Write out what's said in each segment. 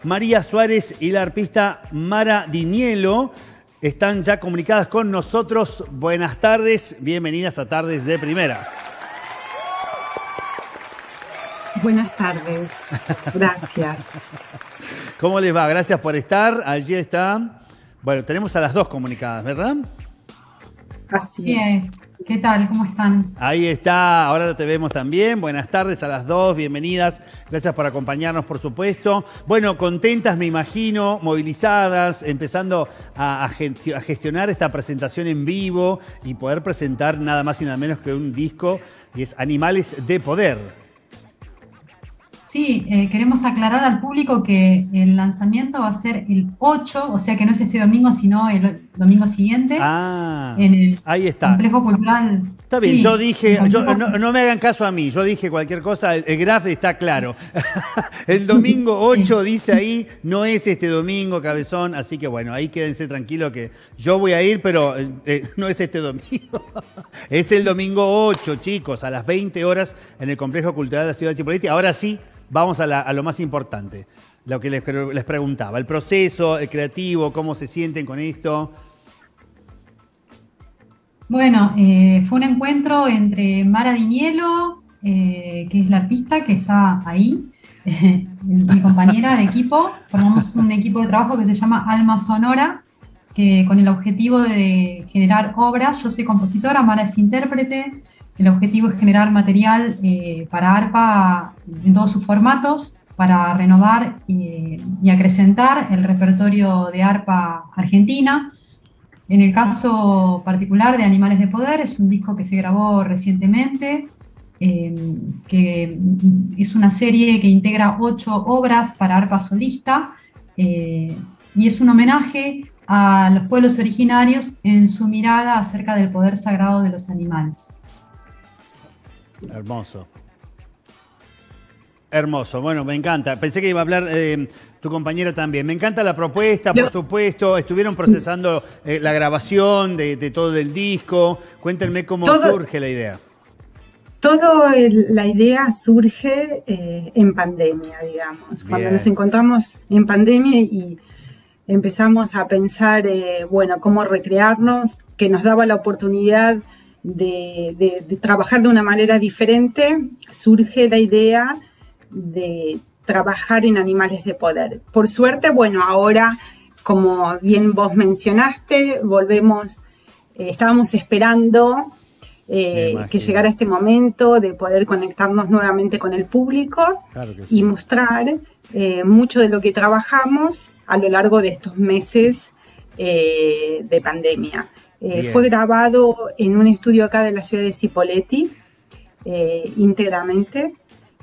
María Suárez y la arpista Mara Dinielo están ya comunicadas con nosotros. Buenas tardes, bienvenidas a Tardes de Primera. Buenas tardes, gracias. ¿Cómo les va? Gracias por estar. Allí está. Bueno, tenemos a las dos comunicadas, ¿verdad? Así es. ¿Qué tal? ¿Cómo están? Ahí está, ahora te vemos también. Buenas tardes a las dos, bienvenidas. Gracias por acompañarnos, por supuesto. Bueno, contentas, me imagino, movilizadas, empezando a gestionar esta presentación en vivo y poder presentar nada más y nada menos que un disco, y es Animales de Poder. Sí, queremos aclarar al público que el lanzamiento va a ser el 8, o sea que no es este domingo, sino el domingo siguiente. En el ahí está. Complejo Cultural. Está bien, sí, yo dije, no me hagan caso a mí, yo dije cualquier cosa, el graf está claro. El domingo 8 dice ahí, no es este domingo, cabezón, así que bueno, ahí quédense tranquilos que yo voy a ir, pero no es este domingo. Es el domingo 8, chicos, a las 20 horas en el Complejo Cultural de la Ciudad de Chipoleti. Ahora sí, vamos a lo más importante, lo que les preguntaba, el proceso, el creativo, cómo se sienten con esto. Bueno, fue un encuentro entre Mara Dinielo, que es la arpista que está ahí, mi compañera de equipo. Formamos un equipo de trabajo que se llama Alma Sonora, que con el objetivo de generar obras. Yo soy compositora, Mara es intérprete. El objetivo es generar material para arpa en todos sus formatos, para renovar y acrecentar el repertorio de arpa argentina. En el caso particular de Animales de Poder, es un disco que se grabó recientemente, que es una serie que integra 8 obras para arpa solista, y es un homenaje a los pueblos originarios en su mirada acerca del poder sagrado de los animales. Hermoso. Hermoso, bueno, me encanta. Pensé que iba a hablar tu compañera también. Me encanta la propuesta, por supuesto. Estuvieron procesando la grabación de todo el disco. Cuéntenme cómo surge la idea. La idea surge en pandemia, digamos. Cuando nos encontramos en pandemia y empezamos a pensar, bueno, cómo recrearnos, que nos daba la oportunidad de trabajar de una manera diferente, surge la idea de trabajar en Animales de Poder. Por suerte, bueno, ahora, como bien vos mencionaste, volvemos, estábamos esperando que llegara este momento de poder conectarnos nuevamente con el público, claro que sí, y mostrar mucho de lo que trabajamos a lo largo de estos meses de pandemia. Fue grabado en un estudio acá de la ciudad de Cipolletti, íntegramente.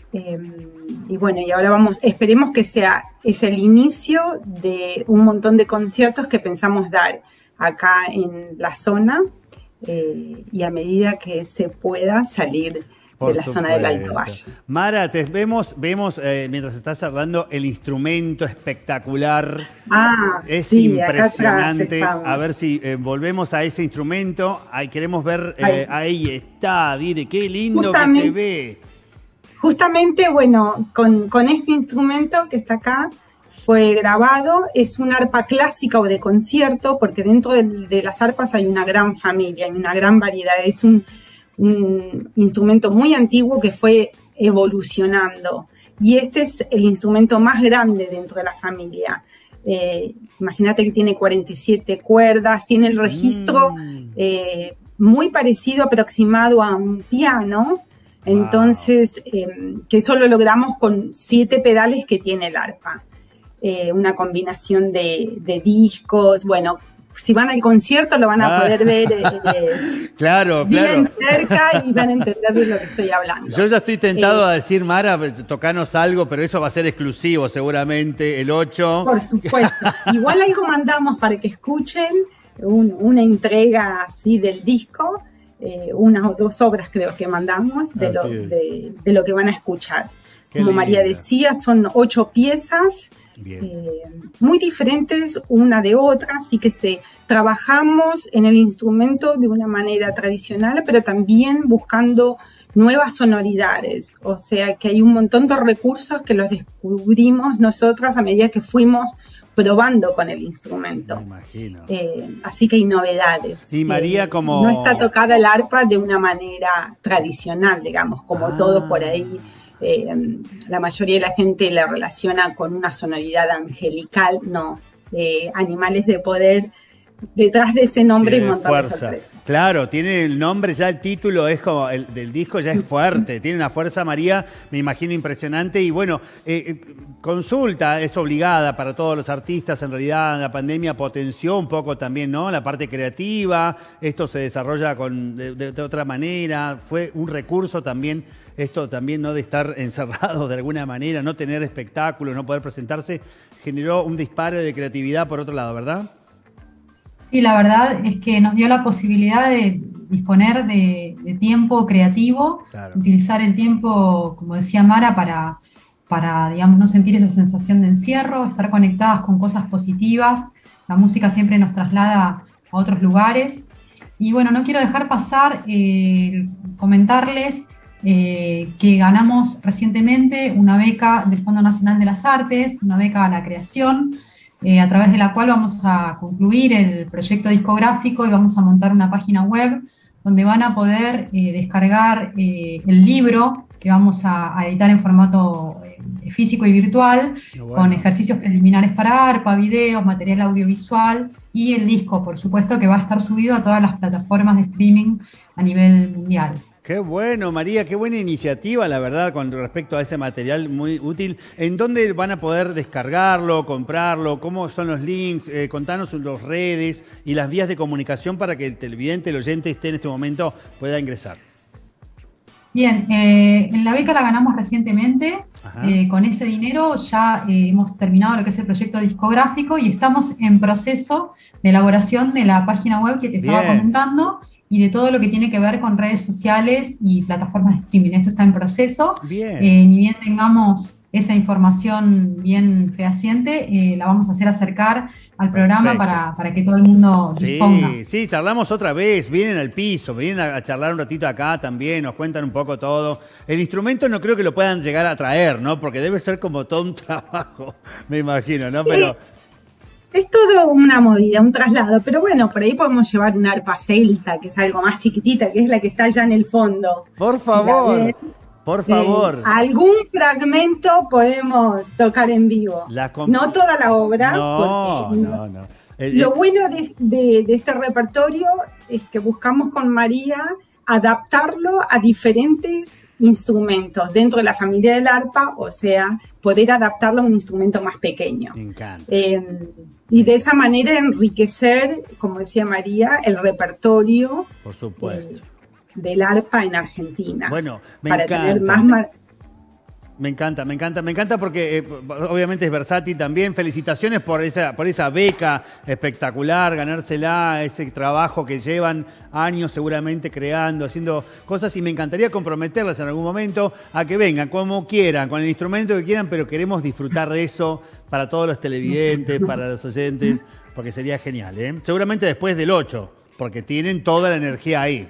Y bueno, y ahora esperemos que es el inicio de un montón de conciertos que pensamos dar acá en la zona, y a medida que se pueda salir de la zona del Alto Valle. Mara, vemos mientras estás hablando el instrumento espectacular. Es sí, impresionante. A ver si volvemos a ese instrumento. Ahí queremos ver, ahí está, Dire, qué lindo que se ve. Justamente, bueno, con este instrumento que está acá, fue grabado, es una arpa clásica o de concierto, porque dentro de las arpas hay una gran familia, hay una gran variedad. Es un instrumento muy antiguo que fue evolucionando, y este es el instrumento más grande dentro de la familia. Imagínate que tiene 47 cuerdas, tiene el registro muy parecido, aproximado a un piano. Entonces, que eso lo logramos con 7 pedales que tiene el arpa. Una combinación de discos. Bueno, si van al concierto lo van a poder ver claro, bien cerca, y van a entender de lo que estoy hablando. Yo ya estoy tentado a decir, Mara, tocanos algo, pero eso va a ser exclusivo seguramente, el 8. Por supuesto. Igual algo mandamos para que escuchen una entrega así del disco, unas o 2 obras creo que mandamos de lo que van a escuchar. Como María decía, son 8 piezas muy diferentes una de otra, así que trabajamos en el instrumento de una manera tradicional, pero también buscando nuevas sonoridades, o sea que hay un montón de recursos que los descubrimos nosotras a medida que fuimos probando con el instrumento. Me imagino. Así que hay novedades. Y María, como... No está tocada el arpa de una manera tradicional, digamos, como todo por ahí. La mayoría de la gente la relaciona con una sonoridad angelical, no. Animales de poder. Detrás de ese nombre hay un montón de sorpresas. Claro, tiene el nombre, ya el título es como el del disco ya es fuerte, tiene una fuerza, María, me imagino impresionante. Y bueno, consulta es obligada para todos los artistas, en realidad la pandemia potenció un poco también, ¿no? La parte creativa, esto se desarrolla de otra manera, fue un recurso también, esto también, ¿no? De estar encerrado de alguna manera, no tener espectáculos, no poder presentarse, generó un disparo de creatividad por otro lado, ¿verdad? Sí, la verdad es que nos dio la posibilidad de disponer de tiempo creativo, claro. Utilizar el tiempo, como decía Mara, para, digamos, no sentir esa sensación de encierro, estar conectadas con cosas positivas. La música siempre nos traslada a otros lugares. Y bueno, no quiero dejar pasar comentarles que ganamos recientemente una beca del Fondo Nacional de las Artes, una beca a la creación, a través de la cual vamos a concluir el proyecto discográfico y vamos a montar una página web donde van a poder descargar el libro que vamos a editar en formato físico y virtual, bueno, con ejercicios preliminares para arpa, videos, material audiovisual y el disco, por supuesto, que va a estar subido a todas las plataformas de streaming a nivel mundial. Qué bueno, María, qué buena iniciativa, la verdad, con respecto a ese material muy útil. ¿En dónde van a poder descargarlo, comprarlo? ¿Cómo son los links? Contanos las redes y las vías de comunicación para que el televidente, el oyente, esté en este momento, pueda ingresar. Bien, en la beca la ganamos recientemente. Con ese dinero ya hemos terminado lo que es el proyecto discográfico y estamos en proceso de elaboración de la página web que te estaba comentando, y de todo lo que tiene que ver con redes sociales y plataformas de streaming. Esto está en proceso. Ni bien tengamos esa información bien fehaciente, la vamos a hacer acercar al programa para que todo el mundo disponga. Sí, charlamos otra vez, vienen al piso, vienen a charlar un ratito acá también, nos cuentan un poco todo. El instrumento no creo que lo puedan llegar a traer, ¿no? Porque debe ser como todo un trabajo, me imagino, ¿no? Pero... Es todo una movida, un traslado, pero bueno, por ahí podemos llevar una arpa celta, que es algo más chiquitita, que es la que está allá en el fondo. Por favor, por favor. Algún fragmento podemos tocar en vivo. No toda la obra, porque no. Lo bueno de este repertorio es que buscamos con María adaptarlo a diferentes instrumentos dentro de la familia del arpa, o sea, poder adaptarlo a un instrumento más pequeño. Me encanta. Y de esa manera enriquecer, como decía María, el repertorio, por supuesto, del arpa en Argentina. Bueno, para tener más... Me encanta porque obviamente es versátil también. Felicitaciones por esa beca espectacular, ganársela, ese trabajo que llevan años seguramente creando, haciendo cosas, y me encantaría comprometerlas en algún momento a que vengan como quieran, con el instrumento que quieran, pero queremos disfrutar de eso para todos los televidentes, para los oyentes, porque sería genial, ¿eh? Seguramente después del 8, porque tienen toda la energía ahí.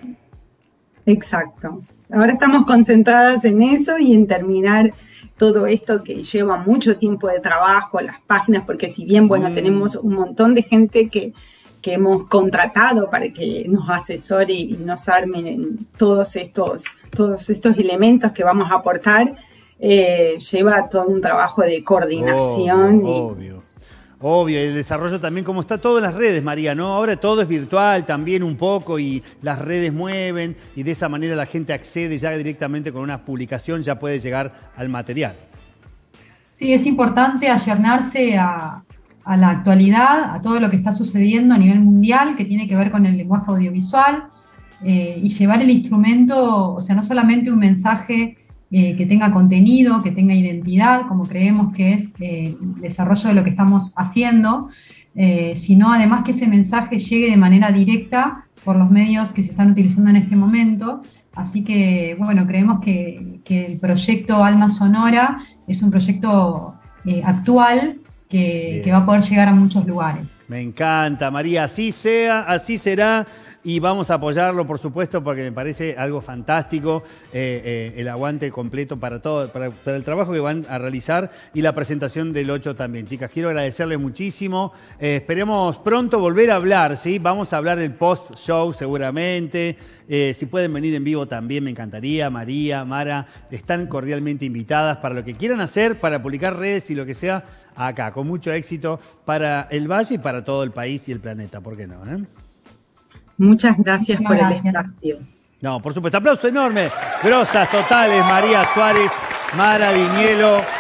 Exacto. Ahora estamos concentradas en eso y en terminar todo esto que lleva mucho tiempo de trabajo, las páginas, porque si bien, bueno, tenemos un montón de gente que hemos contratado para que nos asesore y nos armen todos estos elementos que vamos a aportar, lleva todo un trabajo de coordinación. Obvio, el desarrollo también, como está todo en las redes, María, ¿no? Ahora todo es virtual también un poco y las redes mueven y de esa manera la gente accede ya directamente con una publicación, ya puede llegar al material. Sí, es importante ayornarse a la actualidad, a todo lo que está sucediendo a nivel mundial, que tiene que ver con el lenguaje audiovisual, y llevar el instrumento, o sea, no solamente un mensaje que tenga contenido, que tenga identidad, como creemos que es el desarrollo de lo que estamos haciendo, sino además que ese mensaje llegue de manera directa por los medios que se están utilizando en este momento. Así que, bueno, creemos que el proyecto Alma Sonora es un proyecto actual que va a poder llegar a muchos lugares. Me encanta, María, así sea, así será. y vamos a apoyarlo, por supuesto, porque me parece algo fantástico, el aguante completo para todo, para el trabajo que van a realizar y la presentación del 8 también. Chicas, quiero agradecerles muchísimo. Esperemos pronto volver a hablar, ¿sí? Vamos a hablar el post-show seguramente. Si pueden venir en vivo también me encantaría. María, Mara, están cordialmente invitadas para lo que quieran hacer, para publicar redes y lo que sea, acá, con mucho éxito para el Valle y para todo el país y el planeta. ¿Por qué no? Muchas gracias por el espacio. No, por supuesto. Aplauso enorme. Grosas totales, María Suárez, Mara Dinielo.